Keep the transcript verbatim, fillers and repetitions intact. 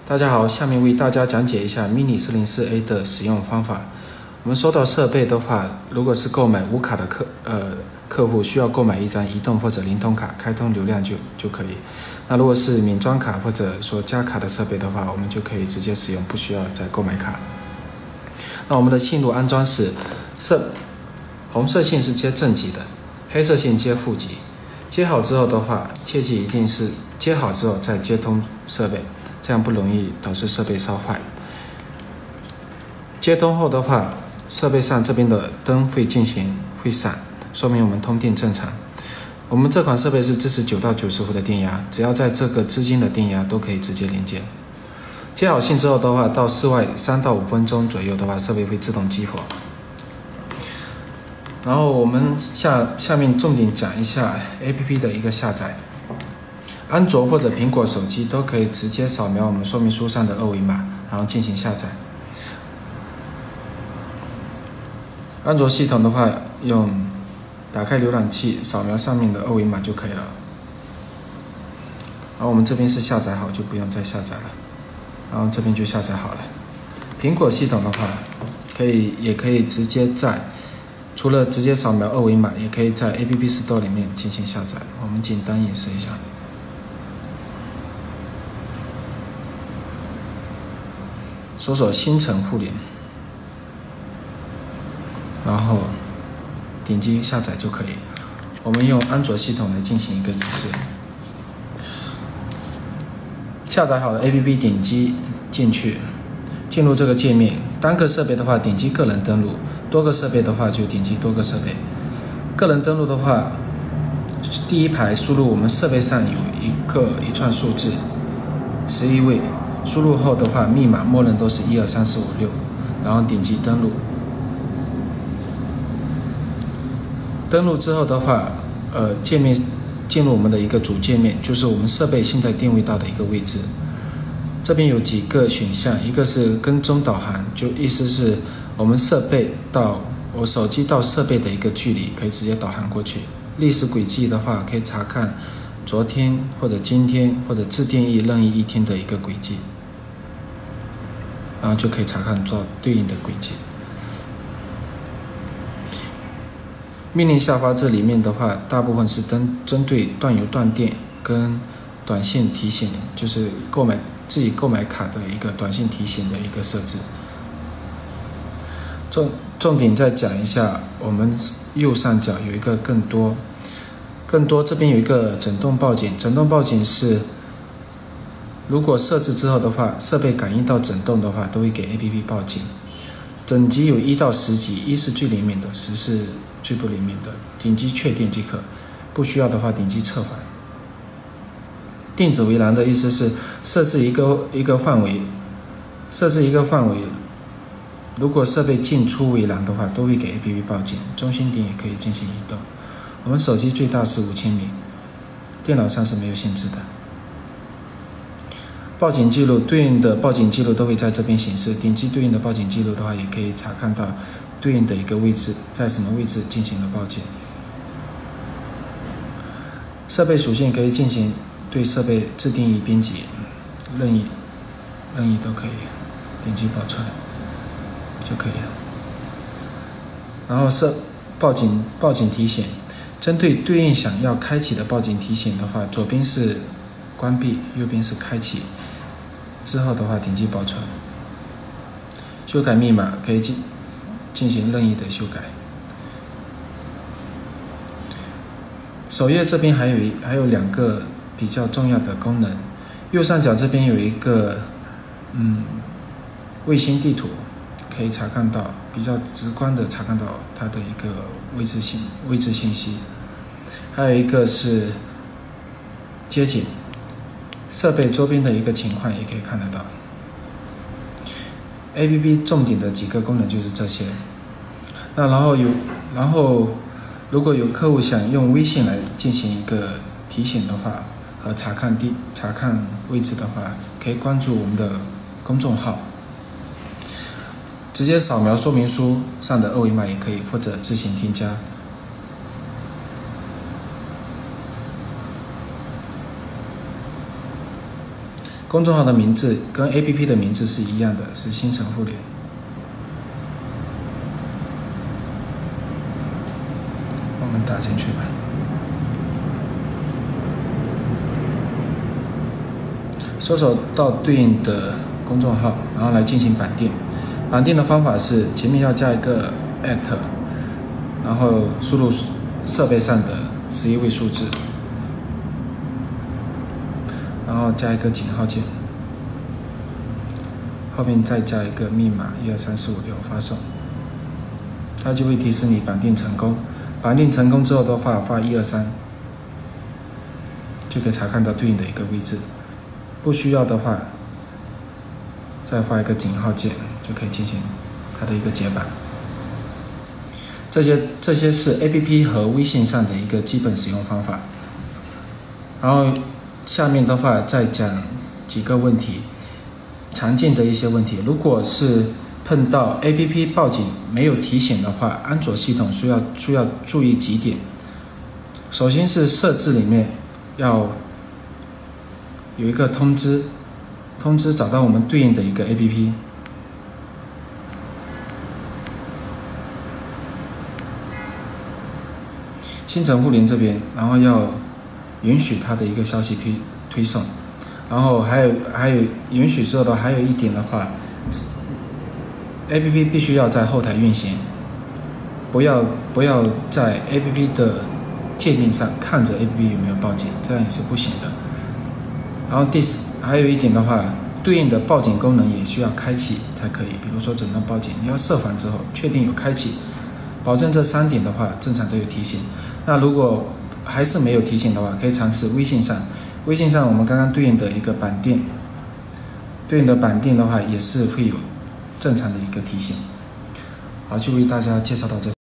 大家好，下面为大家讲解一下 Mini 四零四 A 的使用方法。我们收到设备的话，如果是购买无卡的客呃客户，需要购买一张移动或者灵通卡，开通流量就就可以。那如果是免装卡或者说加卡的设备的话，我们就可以直接使用，不需要再购买卡。那我们的线路安装是色红色线是接正极的，黑色线接负极。接好之后的话，切记一定是接好之后再接通设备，这样不容易导致设备烧坏。接通后的话，设备上这边的灯会进行会闪，说明我们通电正常。我们这款设备是支持九到九十伏的电压，只要在这个支筋的电压都可以直接连接。接好线之后的话，到室外三到五分钟左右的话，设备会自动激活。然后我们下下面重点讲一下 A P P 的一个下载。安卓或者苹果手机都可以直接扫描我们说明书上的二维码，然后进行下载。安卓系统的话，用打开浏览器扫描上面的二维码就可以了。然后我们这边是下载好，就不用再下载了。然后这边就下载好了。苹果系统的话，可以也可以直接在除了直接扫描二维码，也可以在 A P P Store 里面进行下载。我们简单演示一下。搜索新城互联，然后点击下载就可以。我们用安卓系统来进行一个演示。下载好的 A P P 点击进去，进入这个界面。单个设备的话，点击个人登录；多个设备的话，就点击多个设备。个人登录的话，第一排输入我们设备上有一个一串数字，十一位。输入后的话，密码默认都是一二三四五六，然后点击登录。登录之后的话，呃，界面进入我们的一个主界面，就是我们设备现在定位到的一个位置。这边有几个选项，一个是跟踪导航，就意思是我们设备到我手机到设备的一个距离，可以直接导航过去。历史轨迹的话，可以查看昨天或者今天或者自定义任意一天的一个轨迹。然后就可以查看到对应的轨迹。命令下发这里面的话，大部分是针针对断油断电跟短信提醒，就是购买自己购买卡的一个短信提醒的一个设置。重重点再讲一下，我们右上角有一个更多，更多这边有一个整动报警，整动报警是。如果设置之后的话，设备感应到整动的话，都会给 A P P 报警。整级有一到十级，一是最灵敏的，十是最不灵敏的。点击确定即可，不需要的话点击撤返。电子围栏的意思是设置一个一个范围，设置一个范围。如果设备进出围栏的话，都会给 A P P 报警。中心点也可以进行移动。我们手机最大是五千米，电脑上是没有限制的。报警记录对应的报警记录都会在这边显示，点击对应的报警记录的话，也可以查看到对应的一个位置，在什么位置进行了报警。设备属性可以进行对设备自定义编辑，任意任意都可以，点击保存就可以了。然后设报警报警提醒，针对对应想要开启的报警提醒的话，左边是关闭，右边是开启。之后的话，点击保存。修改密码可以进进行任意的修改。首页这边还有一还有两个比较重要的功能，右上角这边有一个嗯卫星地图，可以查看到比较直观的查看到它的一个位置信位置信息。还有一个是街景。设备周边的一个情况也可以看得到。A P P 重点的几个功能就是这些。那然后有，然后如果有客户想用微信来进行一个提醒的话和查看地查看位置的话，可以关注我们的公众号，直接扫描说明书上的二维码也可以，或者自行添加。 公众号的名字跟 A P P 的名字是一样的，是新城互联。我们打进去吧。搜索到对应的公众号，然后来进行绑定。绑定的方法是前面要加一个 at， 然后输入设备上的十一位数字，然后加一个井号键，后面再加一个密码一二三四五六发送，它就会提示你绑定成功。绑定成功之后的话，发一二三，就可以查看到对应的一个位置。不需要的话，再发一个井号键，就可以进行它的一个解绑。这些这些是 A P P 和微信上的一个基本使用方法。然后下面的话再讲几个问题，常见的一些问题。如果是碰到 A P P 报警没有提醒的话，安卓系统需要需要注意几点。首先是设置里面要有一个通知，通知找到我们对应的一个 A P P。新城互联这边，然后要允许它的一个消息推推送，然后还有还有允许之后的还有一点的话 ，A P P 必须要在后台运行，不要不要在 A P P 的界面上看着 A P P 有没有报警，这样也是不行的。然后第四还有一点的话，对应的报警功能也需要开启才可以，比如说诊断报警，你要设防之后确定有开启，保证这三点的话正常都有提醒。那如果还是没有提醒的话，可以尝试微信上，微信上我们刚刚对应的一个绑定，对应的绑定的话也是会有正常的一个提醒。好，就为大家介绍到这里。